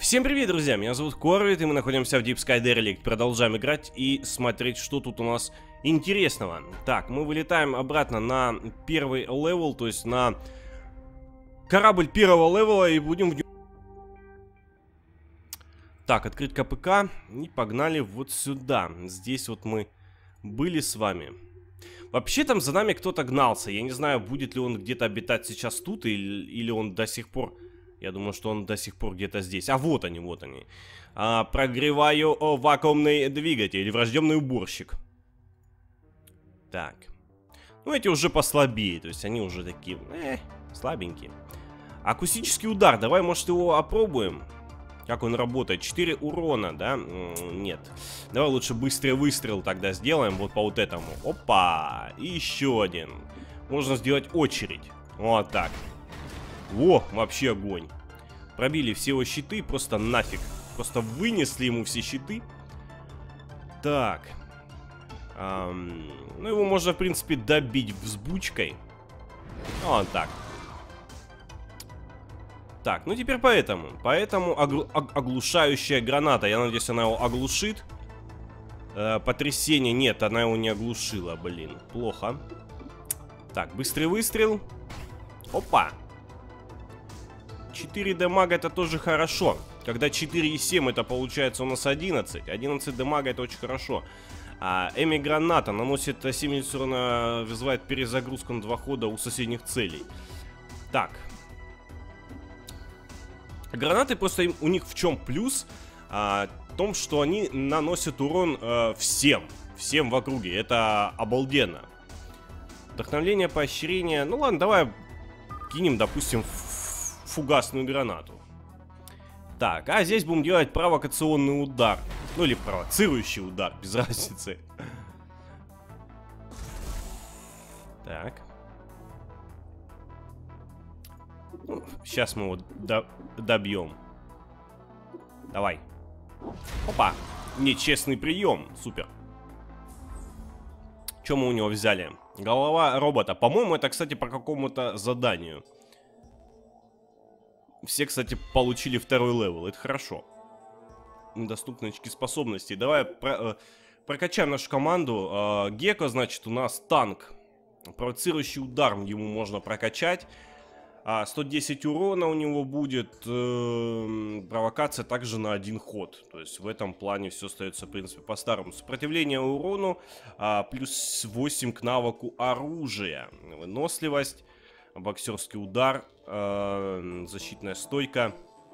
Всем привет, друзья! Меня зовут Корвит, и мы находимся в Deep Sky Derelict. Продолжаем играть и смотреть, что тут у нас интересного. Так, мы вылетаем обратно на первый левел, то есть на корабль первого левела, и будем в нем... Так, открыть КПК, и погнали вот сюда. Здесь вот мы были с вами. Вообще там за нами кто-то гнался. Я не знаю, будет ли он где-то обитать сейчас тут, или он до сих пор... Я думаю, что он до сих пор где-то здесь. А вот они, вот они. Прогреваю вакуумный двигатель. Врожденный уборщик. Так. Ну, эти уже послабее. То есть они уже такие, слабенькие. Акустический удар. Давай, может, его опробуем? Как он работает? 4 урона, да? Нет. Давай лучше быстрый выстрел тогда сделаем. Вот по вот этому. Опа! И еще один. Можно сделать очередь. Вот так. Во, вообще огонь. Пробили все его щиты, просто нафиг. Просто вынесли ему все щиты. Так. Ну, его можно, в принципе, добить взбучкой. Вот так. Так, ну теперь поэтому. Поэтому оглушающая граната. Я надеюсь, она его оглушит. Потрясение. Нет, она его не оглушила, блин. Плохо. Так, быстрый выстрел. Опа. 4 дамага это тоже хорошо. Когда 4,7 это получается у нас 11. 11 дамага это очень хорошо. Эми граната наносит 70 урона, вызывает перезагрузку на 2 хода у соседних целей. Так. Гранаты просто у них в чем плюс? В том, что они наносят урон всем в округе. Это обалденно. Вдохновление, поощрение. Ну ладно, давай кинем, допустим, фугасную гранату. Так, а здесь будем делать провокационный удар. Ну или провоцирующий удар, без разницы. Так. Ну, сейчас мы его добьем. Давай. Опа. Нечестный прием. Супер. Что мы у него взяли? Голова робота. По-моему, это, кстати, по какому-то заданию. Все, кстати, получили 2-й левел. Это хорошо. Доступны очки способностей. Давай прокачаем нашу команду. Гекко, значит, у нас танк. Провоцирующий удар ему можно прокачать. 110 урона у него будет. Провокация также на 1 ход. То есть в этом плане все остается, в принципе, по-старому. Сопротивление урону. Плюс 8 к навыку оружия. Выносливость. Боксерский удар. Защитная стойка.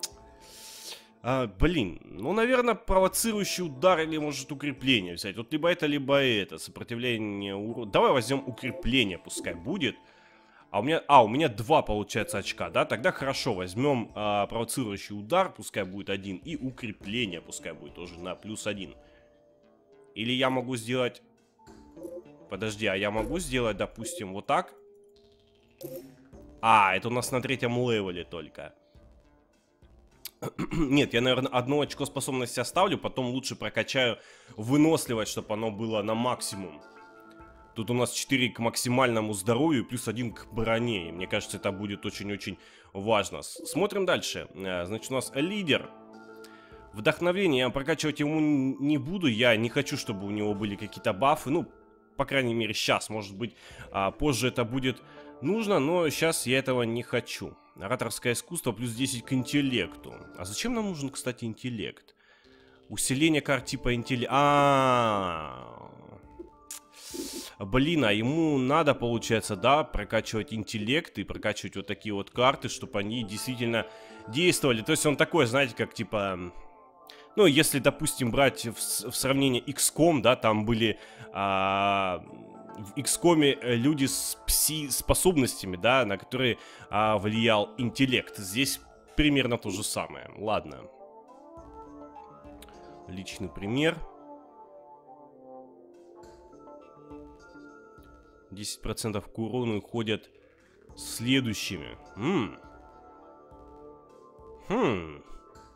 Блин, ну, наверное, провоцирующий удар или, может, укрепление взять. Вот либо это, сопротивление урона. Давай возьмем укрепление, пускай будет. У меня 2, получается, очка, да? Тогда хорошо, возьмем провоцирующий удар, пускай будет 1. И укрепление, пускай будет тоже на плюс 1. Или я могу сделать... Подожди, а я могу сделать, допустим, вот так? Это у нас на 3-м левеле только. Нет, я, наверное, 1 очко способности оставлю, потом лучше прокачаю выносливость, чтобы оно было на максимум. Тут у нас 4 к максимальному здоровью, плюс 1 к броне. И мне кажется, это будет очень-очень важно. Смотрим дальше. Значит, у нас лидер. Вдохновение я прокачивать ему не буду. Я не хочу, чтобы у него были какие-то бафы. Ну, по крайней мере, сейчас. Может быть, позже это будет нужно, но сейчас я этого не хочу. Ораторское искусство плюс 10 к интеллекту. А зачем нам нужен, кстати, интеллект? Усиление карт типа интеллект. Блин, а ему надо, получается, да, прокачивать интеллект и прокачивать вот такие вот карты, чтобы они действительно действовали. То есть он такой, знаете, как типа... Ну, если, допустим, брать в сравнение XCOM, да, там были... В XCOM люди с пси-способностями, да, на которые влиял интеллект. Здесь примерно то же самое. Ладно. Личный пример. 10% к урону уходят следующими.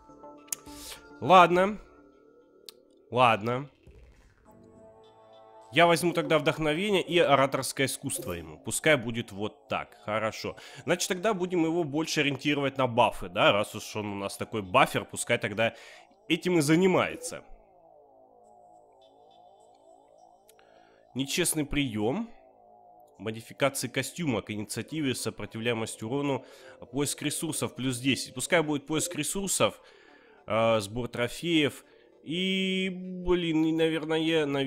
Ладно. Ладно. Я возьму тогда вдохновение и ораторское искусство ему. Пускай будет вот так. Хорошо. Значит, тогда будем его больше ориентировать на бафы, да? Раз уж он у нас такой бафер, пускай тогда этим и занимается. Нечестный прием. Модификации костюма к инициативе, сопротивляемость урону. Поиск ресурсов плюс 10. Пускай будет поиск ресурсов. Сбор трофеев. И, блин, и, наверное,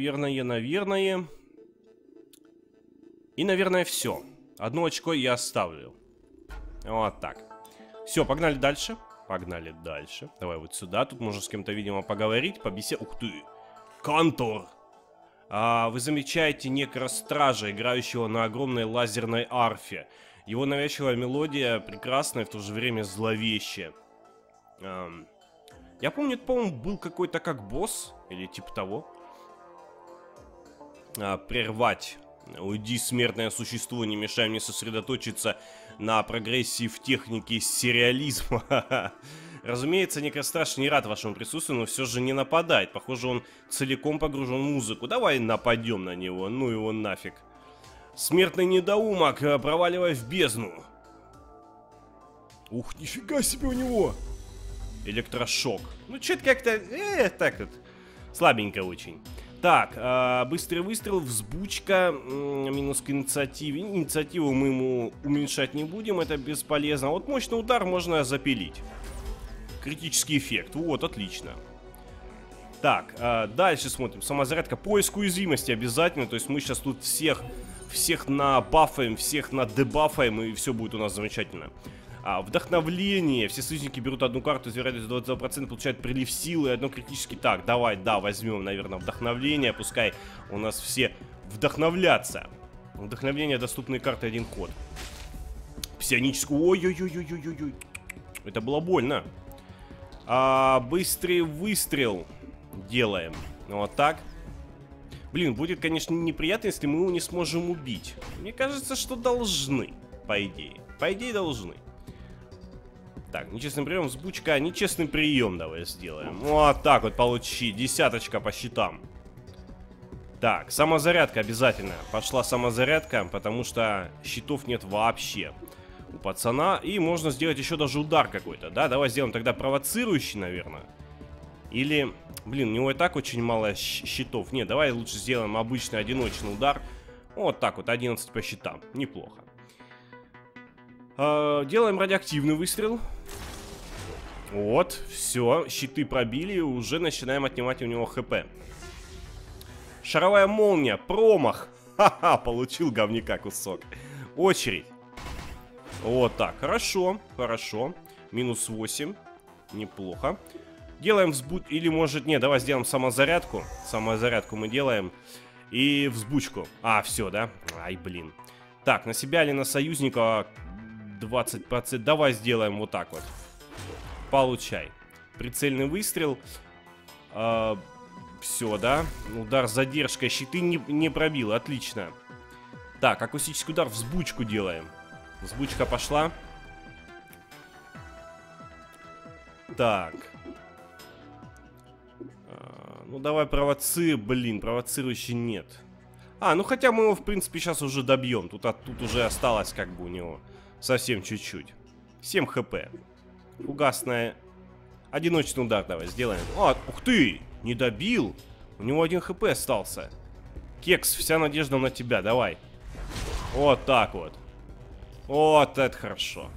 И, наверное, все. Одно очко я оставлю. Вот так. Все, погнали дальше. Погнали дальше. Давай вот сюда. Тут можно с кем-то, видимо, поговорить, побеседовать. Ух ты! Кантор! Вы замечаете некростража, играющего на огромной лазерной арфе. Его навязчивая мелодия прекрасная, в то же время зловещая. Я помню, это, по-моему, был какой-то как босс, или типа того. Прервать. Уйди, смертное существо, не мешай мне сосредоточиться на прогрессии в технике сериализма. Разумеется, Некростраж не рад вашему присутствию, но все же не нападает. Похоже, он целиком погружен в музыку. Давай нападем на него, ну его нафиг. Смертный недоумок, проваливай в бездну. Ух, нифига себе у него. Электрошок. Ну, что-то как-то, так вот, слабенько очень. Так, быстрый выстрел, взбучка, минус к инициативе. Инициативу мы ему уменьшать не будем, это бесполезно. А вот мощный удар можно запилить. Критический эффект, вот, отлично. Так, дальше смотрим. Самозарядка, поиск уязвимости обязательно. То есть мы сейчас тут всех набафаем, всех надебафаем, и все будет у нас замечательно. Вдохновление. Все союзники берут одну карту, с вероятностью 22%, получают прилив силы, одно критический. Так, давай, да, возьмем, наверное, вдохновление. Пускай у нас все вдохновлятся. Вдохновение, доступные карты, один ход. Псионическую. Ой-ой-ой-ой-ой-ой. Это было больно. Быстрый выстрел делаем. Вот так. Блин, будет, конечно, неприятно, если мы его не сможем убить. Мне кажется, что должны, по идее. По идее, должны. Так, нечестный прием, взбучка. Нечестный прием давай сделаем. Вот так вот получи. Десяточка по щитам. Так, самозарядка обязательно. Пошла самозарядка, потому что щитов нет вообще у пацана. И можно сделать еще даже удар какой-то, да? Давай сделаем тогда провоцирующий, наверное. Или, блин, у него и так очень мало щитов. Нет, давай лучше сделаем обычный одиночный удар. Вот так вот, 11 по щитам. Неплохо. Делаем радиоактивный выстрел. Вот, все, щиты пробили, уже начинаем отнимать у него хп. Шаровая молния, промах. Ха-ха, получил говняка кусок. Очередь. Вот так, хорошо, хорошо. Минус 8, неплохо. Делаем взбуч... Или может, нет, давай сделаем самозарядку. Самозарядку мы делаем. И взбучку. Все, да? Ай, блин. Так, на себя или на союзника 20%. Давай сделаем вот так вот. Получай. Прицельный выстрел. Все, да? Удар с задержкой. Щиты не пробил. Отлично. Так, акустический удар. Взбучку делаем. Взбучка пошла. Так. Ну, давай блин, провоцирующий нет. Ну хотя мы его, в принципе, сейчас уже добьем. Тут уже осталось как бы у него совсем чуть-чуть. 7 хп. Фугасная. Одиночный удар давай сделаем. Ух ты! Не добил. У него 1 хп остался. Кекс, вся надежда на тебя, давай. Вот так вот. Вот это хорошо.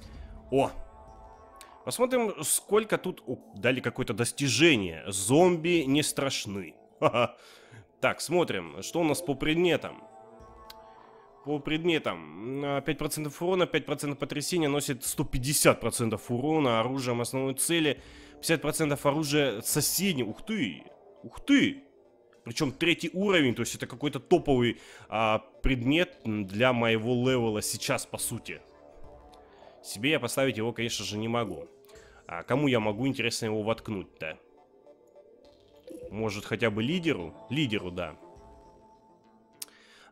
Посмотрим, сколько тут... дали какое-то достижение. Зомби не страшны. Так, смотрим, что у нас по предметам. По предметам. 5% урона, 5% потрясения, носит 150% урона. Оружием основной цели. 50% оружия соседнего. Ух ты! Ух ты! Причем 3-й уровень, то есть это какой-то топовый предмет для моего левела сейчас, по сути. Себе я поставить его, конечно же, не могу. Кому я могу, интересно, его воткнуть-то? Может, хотя бы лидеру? Лидеру, да.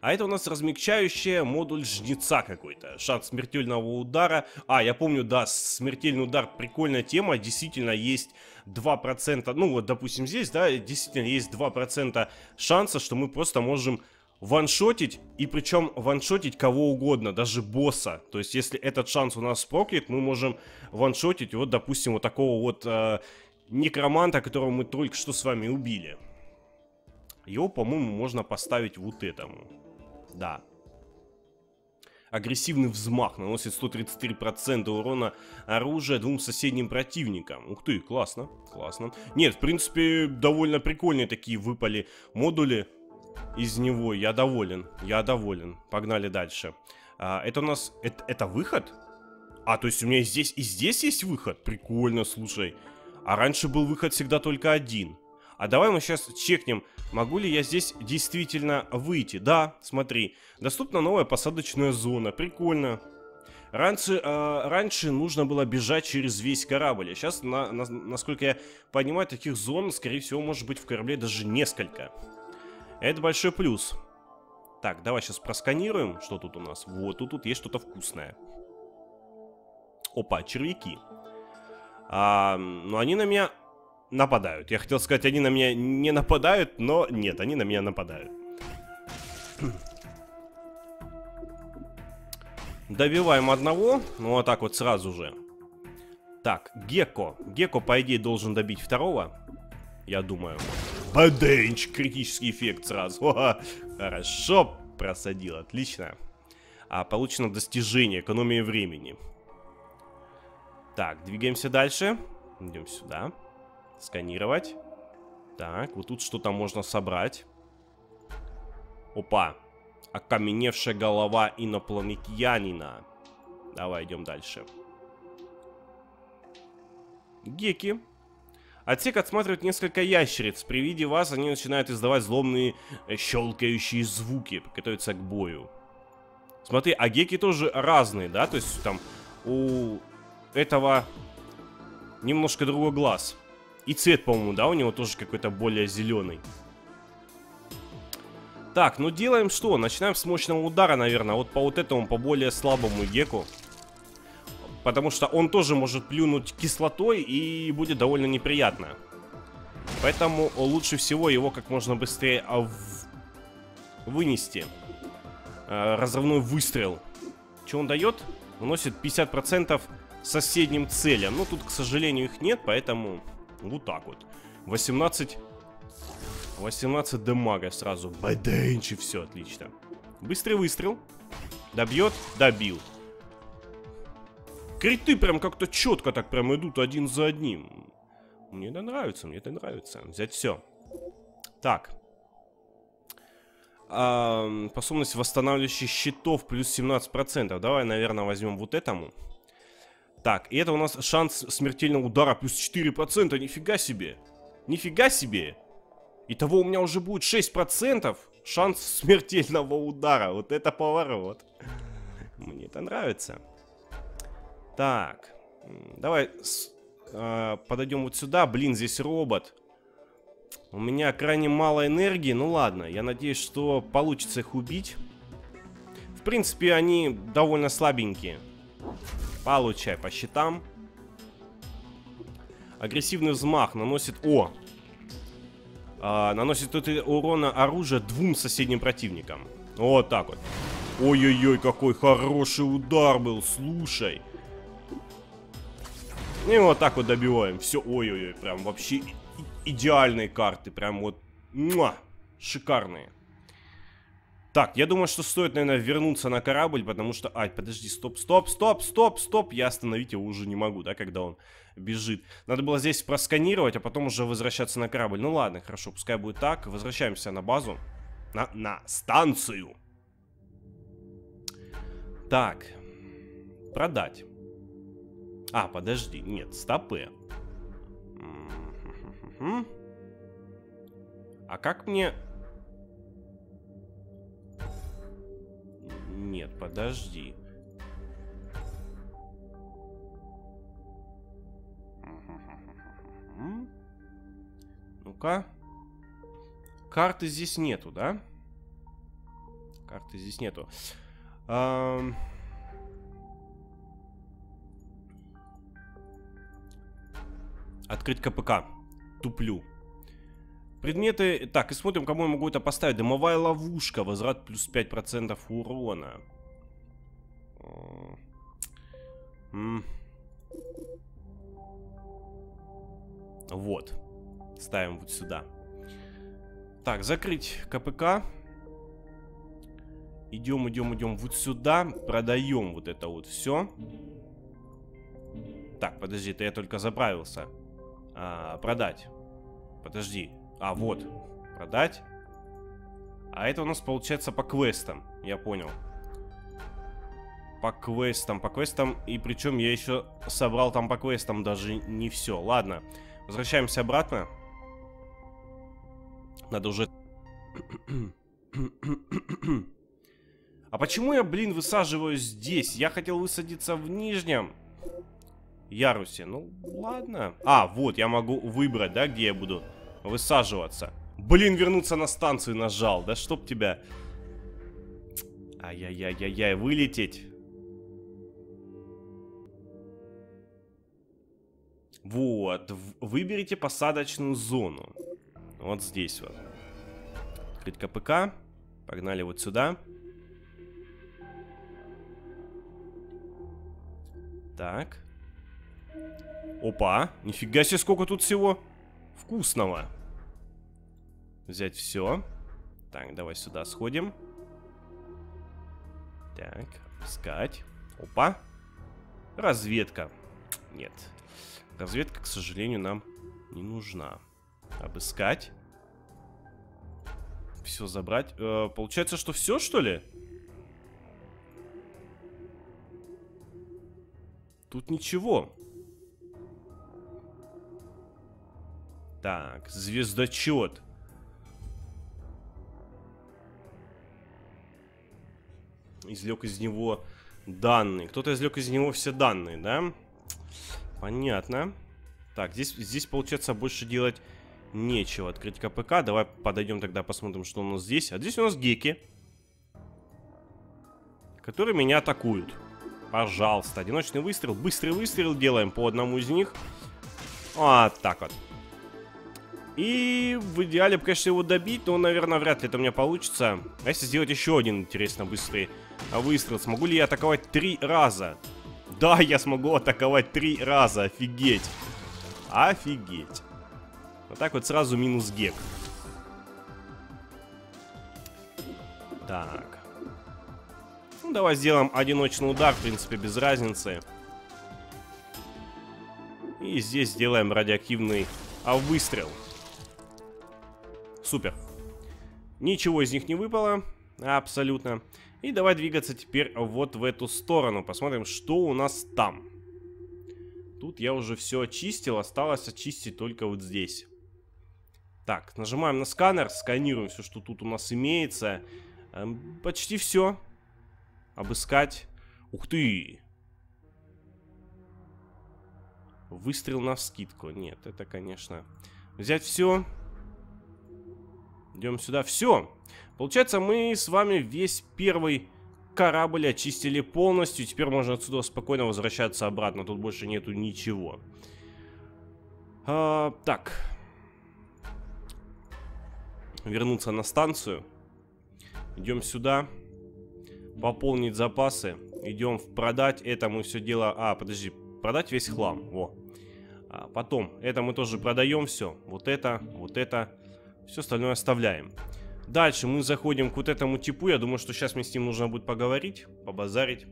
А это у нас размягчающая модуль жнеца какой-то. Шанс смертельного удара. А, я помню, да, смертельный удар, прикольная тема. Действительно есть 2%, ну вот, допустим, здесь, да, действительно есть 2% шанса, что мы просто можем ваншотить, и причем ваншотить кого угодно, даже босса. То есть, если этот шанс у нас проклят, мы можем ваншотить, вот, допустим, вот такого вот некроманта, которого мы только что с вами убили. Его, по-моему, можно поставить вот этому. Да. Агрессивный взмах наносит 133% урона оружия двум соседним противникам. Ух ты, классно, классно. Нет, в принципе, довольно прикольные такие выпали модули из него. Я доволен, я доволен. Погнали дальше. Это у нас... Это выход? А, то есть у меня здесь и здесь есть выход? Прикольно, слушай. А раньше был выход всегда только один. А давай мы сейчас чекнем, могу ли я здесь действительно выйти. Да, смотри, доступна новая посадочная зона, прикольно. Раньше нужно было бежать через весь корабль, а сейчас, насколько я понимаю, таких зон, скорее всего, может быть в корабле даже несколько. Это большой плюс. Так, давай сейчас просканируем, что тут у нас. Вот, тут есть что-то вкусное. Опа, червяки. Но они на меня... нападают. Я хотел сказать, они на меня не нападают, но нет, они на меня нападают. Добиваем одного, ну вот так вот сразу же. Так, Гекко. Гекко, по идее, должен добить второго. Я думаю. Баденч, критический эффект сразу. Хорошо просадил, отлично. Получено достижение, экономия времени. Так, двигаемся дальше. Идем сюда. Сканировать. Так, вот тут что-то можно собрать. Опа. Окаменевшая голова инопланетянина. Давай, идем дальше. Геки. Отсек отсматривает несколько ящериц. При виде вас они начинают издавать злобные щелкающие звуки. Готовятся к бою. Смотри, а геки тоже разные, да? То есть там у этого немножко другой глаз. И цвет, по-моему, да, у него тоже какой-то более зеленый. Так, ну делаем что? Начинаем с мощного удара, наверное. Вот по вот этому, по более слабому геку. Потому что он тоже может плюнуть кислотой и будет довольно неприятно. Поэтому лучше всего его как можно быстрее вынести. Разрывной выстрел. Что он дает? Наносит 50% соседним целям. Ну, тут, к сожалению, их нет, поэтому вот так вот. 18 дамага сразу. Баденч, и все, отлично. Быстрый выстрел. Добьет? Добил. Криты прям как-то четко так прям идут один за одним. Мне это нравится, мне это нравится. Взять все. Так. Способность восстанавливающих щитов плюс 17%. Давай, наверное, возьмем вот этому. Так, и это у нас шанс смертельного удара плюс 4%. Нифига себе. Нифига себе. Итого у меня уже будет 6% шанс смертельного удара. Вот это поворот. Мне это нравится. Так. Давай подойдем вот сюда. Блин, здесь робот. У меня крайне мало энергии. Ну ладно, я надеюсь, что получится их убить. В принципе, они довольно слабенькие. Получай по щитам. Агрессивный взмах наносит... наносит урона оружия двум соседним противникам. Вот так вот. Ой-ой-ой, какой хороший удар был, слушай. И вот так вот добиваем. Все, ой-ой-ой, прям вообще идеальные карты. Прям вот, шикарные. Так, я думаю, что стоит, наверное, вернуться на корабль, потому что... Ай, подожди, стоп. Я остановить его уже не могу, да, когда он бежит. Надо было здесь просканировать, а потом уже возвращаться на корабль. Ну ладно, хорошо, пускай будет так. Возвращаемся на базу. На станцию. Так. Продать. Подожди, нет, стопы. А как мне... Нет, подожди. Ну-ка. Карты здесь нету, да? Карты здесь нету. Открыть КПК. Туплю. Предметы... Так, и смотрим, кому я могу это поставить. Дымовая ловушка. Возврат плюс 5% урона. Вот. Ставим вот сюда. Так, закрыть КПК. Идем вот сюда. Продаем вот это вот все. Так, подожди, это я только заправился. Продать. Подожди. Вот. Продать. А это у нас получается по квестам. Я понял. По квестам. И причем я еще собрал там по квестам даже не все. Ладно. Возвращаемся обратно. Надо уже... А почему я, блин, высаживаюсь здесь? Я хотел высадиться в нижнем ярусе. Ну, ладно. Вот, я могу выбрать, да, где я буду высаживаться. Блин, вернуться на станцию нажал. Да чтоб тебя... Ай-яй-яй-яй-яй, вылететь. Вот, выберите посадочную зону. Вот здесь вот. Открыть КПК. Погнали вот сюда. Так. Опа, нифига себе, сколько тут всего вкусного. Взять все. Так, давай сюда сходим. Так, искать. Опа. Разведка. Нет. Разведка, к сожалению, нам не нужна. Обыскать. Все забрать. Получается, что все, что ли? Тут ничего. Так, звездочет. Извлек из него данные. Кто-то извлек из него все данные, да? Понятно. Так, здесь получается больше делать нечего. Открыть КПК. Давай подойдем тогда, посмотрим, что у нас здесь. А здесь у нас геки, которые меня атакуют. Пожалуйста, одиночный выстрел. Быстрый выстрел делаем по одному из них. Вот так вот. И в идеале, конечно, его добить, но, наверное, вряд ли это у меня получится. А если сделать еще один, интересно, быстрый выстрел? Смогу ли я атаковать 3 раза? Да, я смогу атаковать 3 раза. Офигеть. Офигеть. Вот так вот сразу минус гек. Так. Ну, давай сделаем одиночный удар, в принципе, без разницы. И здесь сделаем радиоактивный выстрел. Супер. Ничего из них не выпало. Абсолютно. И давай двигаться теперь вот в эту сторону. Посмотрим, что у нас там. Тут я уже все очистил. Осталось очистить только вот здесь. Так, нажимаем на сканер. Сканируем все, что тут у нас имеется. Почти все. Обыскать. Ух ты. Выстрел навскидку. Нет, это, конечно... Взять все. Идем сюда. Все. Получается, мы с вами весь первый корабль очистили полностью. Теперь можно отсюда спокойно возвращаться обратно. Тут больше нету ничего. Так. Вернуться на станцию. Идем сюда. Пополнить запасы. Идем в продать. Это мы все дело... подожди. Продать весь хлам. Во. Потом. Это мы тоже продаем все. Вот это. Вот это. Все остальное оставляем. Дальше мы заходим к вот этому типу. Я думаю, что сейчас мне с ним нужно будет поговорить. Побазарить.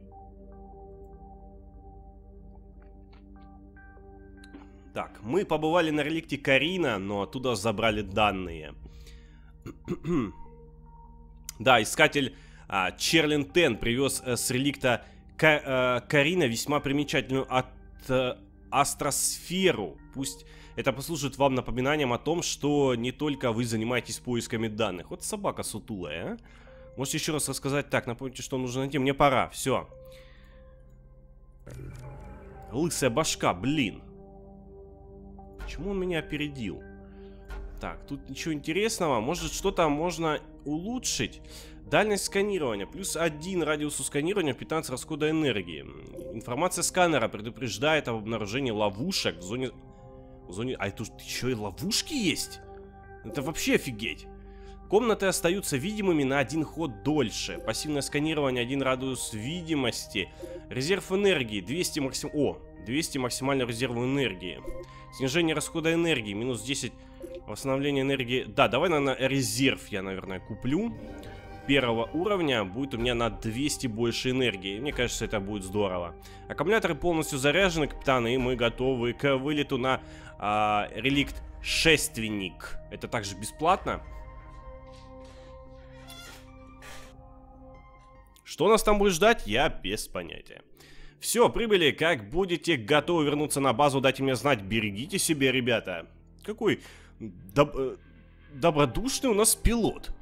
Так. Мы побывали на реликте Карина, но оттуда забрали данные. Да, искатель Черлин Тен привез с реликта Карина весьма примечательную астросферу. Пусть это послужит вам напоминанием о том, что не только вы занимаетесь поисками данных. Вот собака сутулая, а? Можете еще раз рассказать? Так, напомните, что нужно найти. Мне пора, все. Лысая башка, блин. Почему он меня опередил? Так, тут ничего интересного. Может, что-то можно улучшить. Дальность сканирования. +1 радиусу сканирования, 15 расхода энергии. Информация сканера предупреждает об обнаружении ловушек в зоне... А тут еще и ловушки есть? Это вообще офигеть. Комнаты остаются видимыми на 1 ход дольше. Пассивное сканирование, 1 радиус видимости. Резерв энергии, 200 максимального резерва энергии. Снижение расхода энергии, -10. Восстановление энергии. Да, давай, наверное, резерв я, наверное, куплю. Первого уровня будет у меня на 200 больше энергии. Мне кажется, это будет здорово. Аккумуляторы полностью заряжены, капитан, и мы готовы к вылету на реликт Шественник. Это также бесплатно. Что нас там будет ждать, я без понятия. Все, прибыли. Как будете готовы вернуться на базу, дайте мне знать. Берегите себя, ребята. Какой добродушный у нас пилот.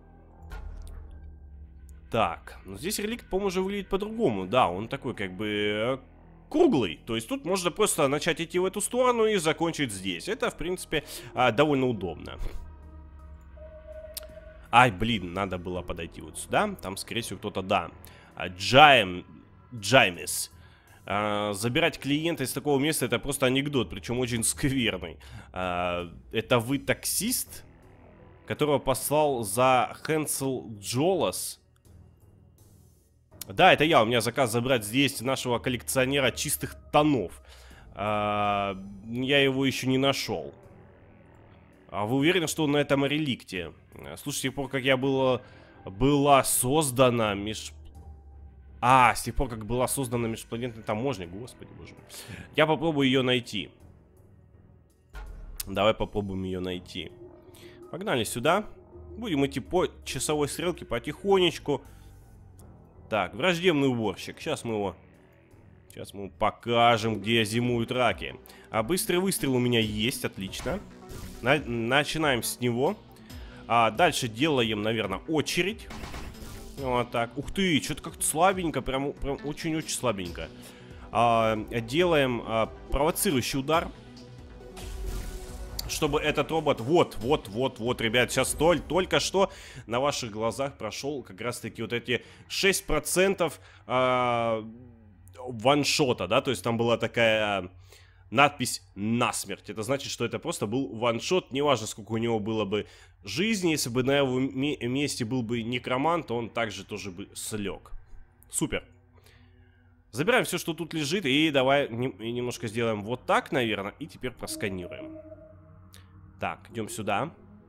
Так, ну здесь реликт, по-моему, уже выглядит по-другому. Да, он такой как бы круглый. То есть тут можно просто начать идти в эту сторону и закончить здесь. Это, в принципе, довольно удобно. Ай, блин, надо было подойти вот сюда. Там, скорее всего, кто-то, да. Джаймис. Забирать клиента из такого места — это просто анекдот, причем очень скверный. Это вы таксист, которого послал за Хэнсел Джолас? Да, это я. У меня заказ забрать здесь нашего коллекционера чистых тонов. Я его еще не нашел. А вы уверены, что он на этом реликте? Слушай, с тех пор, как я была создана с тех пор, как была создана межпланетная таможня. Господи, боже мой. Я попробую ее найти. Давай попробуем ее найти. Погнали сюда. Будем идти по часовой стрелке потихонечку. Так, враждебный уборщик. Сейчас мы его покажем, где зимуют раки. А быстрый выстрел у меня есть, отлично. Начинаем с него. Дальше делаем, наверное, очередь. Вот так. Ух ты, что-то как-то слабенько, прям очень-очень слабенько. Делаем провоцирующий удар. Чтобы этот робот... Вот, ребят, сейчас только что на ваших глазах прошел как раз-таки вот эти 6% ваншота, да? То есть там была такая надпись «Насмерть». Это значит, что это просто был ваншот. Неважно, сколько у него было бы жизни. Если бы на его месте был бы некромант, то он также тоже бы слег. Супер. Забираем все, что тут лежит. И давай немножко сделаем вот так, наверное. И теперь просканируем. Так, идем сюда.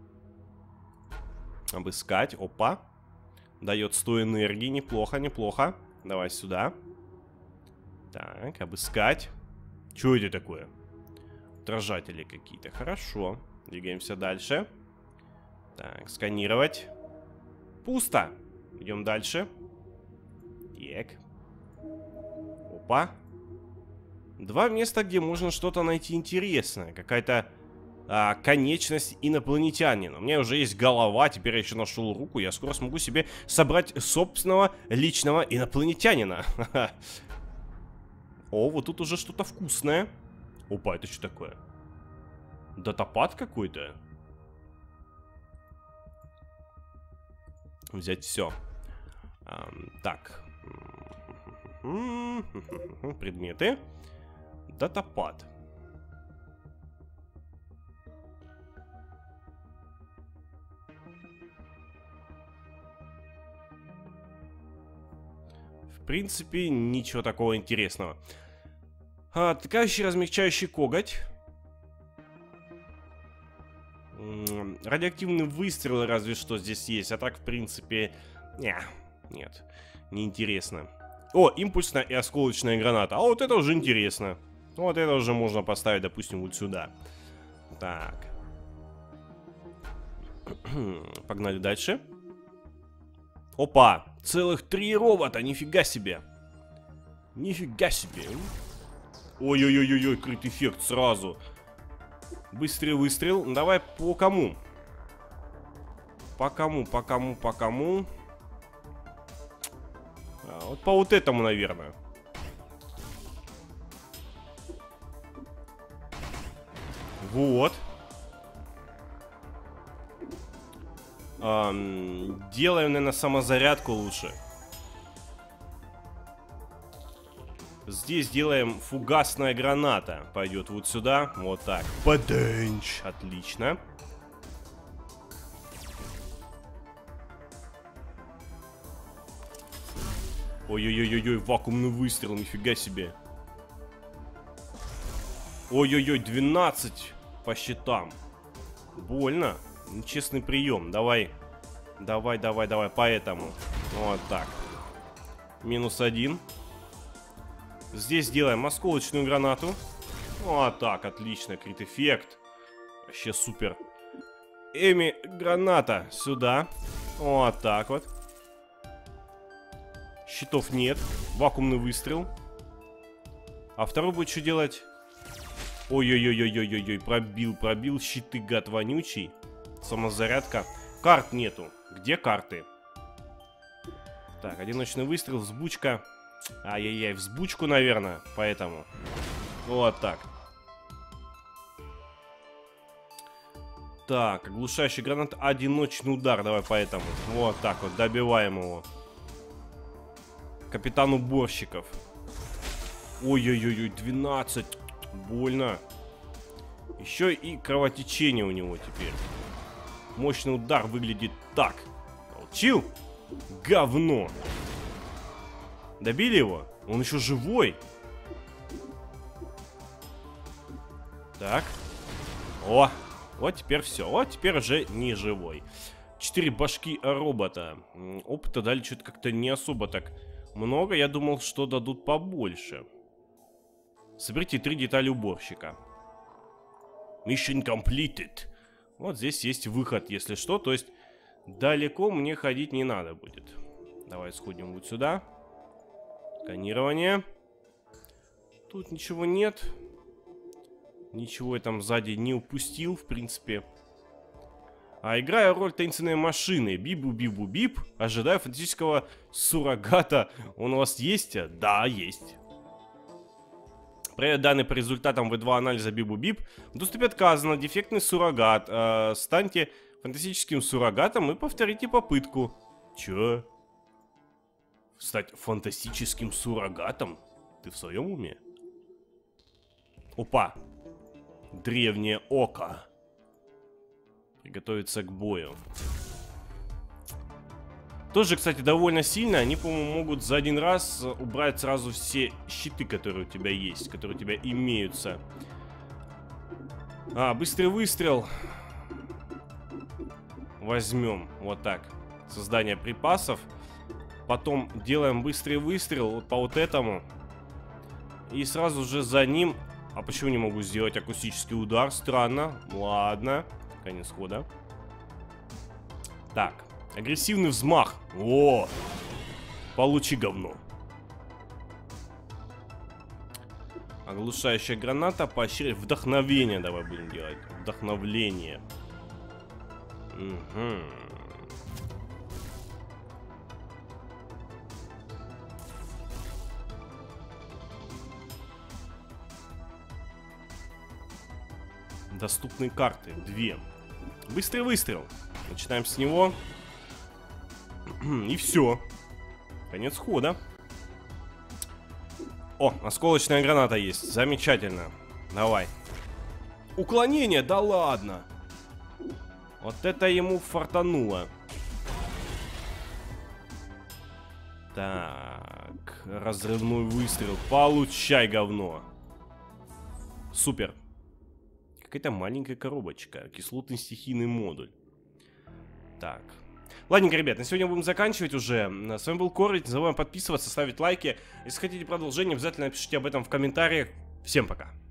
Обыскать. Опа. Дает 100 энергии. Неплохо, неплохо. Давай сюда. Так, обыскать. Что это такое? Отражатели какие-то. Хорошо. Двигаемся дальше. Так, сканировать. Пусто. Идем дальше. Так. Опа. 2 места, где можно что-то найти интересное. Какая-то конечность инопланетянина. У меня уже есть голова, теперь я еще нашел руку. Я скоро смогу себе собрать собственного личного инопланетянина. О, вот тут уже что-то вкусное. Опа, это что такое? Датапад какой-то? Взять все. Так. Предметы. Датапад. В принципе, ничего такого интересного. Отвлекающий, размягчающий коготь. Радиоактивный выстрел разве что здесь есть. А так, в принципе, нет, неинтересно. О, импульсная и осколочная граната. А вот это уже интересно. Вот это уже можно поставить, допустим, вот сюда. Так. Погнали дальше. Опа, целых 3 робота, нифига себе. Нифига себе. Ой-ой-ой-ой, крит-эффект сразу. Быстрый выстрел. Давай по кому? По кому? Вот по вот этому, наверное. Вот. Делаем, наверное, самозарядку лучше. Здесь делаем фугасная граната. Пойдет вот сюда. Вот так. Поденч. Отлично. Ой-ой-ой-ой, вакуумный выстрел, нифига себе. Ой-ой-ой, 12 по щитам. Больно. Нечестный прием. Давай. Давай, давай, давай. Поэтому. Вот так. -1. Здесь делаем осколочную гранату. Вот так, отлично. Крит-эффект. Вообще супер. Эми, граната сюда. Вот так вот. Щитов нет. Вакуумный выстрел. А второй будет что делать? Ой-ой-ой-ой-ой-ой. Пробил. Щиты, гад вонючий. Самозарядка. Карт нету. Где карты? Так, одиночный выстрел, взбучка. Ай-яй-яй, взбучку, наверное. Поэтому. Вот так. Так, оглушающий гранат, одиночный удар. Давай поэтому. Вот так вот, добиваем его. Капитан уборщиков. Ой-ой-ой, 12. Больно. Еще и кровотечение у него теперь. Мощный удар выглядит так. Получил? Говно. Добили его? Он еще живой. Так. О, вот теперь все. Вот теперь уже не живой. 4 башки робота. Опыта дали что-то как-то не особо так много. Я думал, что дадут побольше. Соберите 3 детали уборщика. Mission completed. Вот здесь есть выход, если что. То есть далеко мне ходить не надо будет. Давай сходим вот сюда. Сканирование. Тут ничего нет. Ничего я там сзади не упустил, в принципе. А играю роль таинственной машины. Бибу-бибу-бип. Ожидаю фантастического суррогата. Он у вас есть? Да, есть. Проверять данные по результатам V2 анализа Бибу-бип. В доступе отказано. Дефектный суррогат. Станьте фантастическим суррогатом и повторите попытку. Чё? Стать фантастическим суррогатом? Ты в своем уме? Опа. Древнее око. Приготовиться к бою. Тоже, кстати, довольно сильно. Они, по-моему, могут за один раз убрать сразу все щиты, которые у тебя есть, которые у тебя имеются. Быстрый выстрел. Возьмем. Вот так. Создание припасов. Потом делаем быстрый выстрел вот по вот этому. И сразу же за ним... А почему не могу сделать акустический удар? Странно. Ладно. Конец хода. Так. Агрессивный взмах. О! Получи говно. Оглушающая граната. Поощряет вдохновение. Давай будем делать. Вдохновление. Угу. Доступные карты. 2. Быстрый выстрел. Начинаем с него. И все. Конец хода. О, осколочная граната есть. Замечательно. Давай. Уклонение? Да ладно. Вот это ему фартануло. Так. Разрывной выстрел. Получай, говно. Супер. Какая-то маленькая коробочка. Кислотный стихийный модуль. Так. Ладненько, ребят, на сегодня будем заканчивать уже. С вами был Корвич. Не забываем подписываться, ставить лайки. Если хотите продолжение, обязательно напишите об этом в комментариях. Всем пока.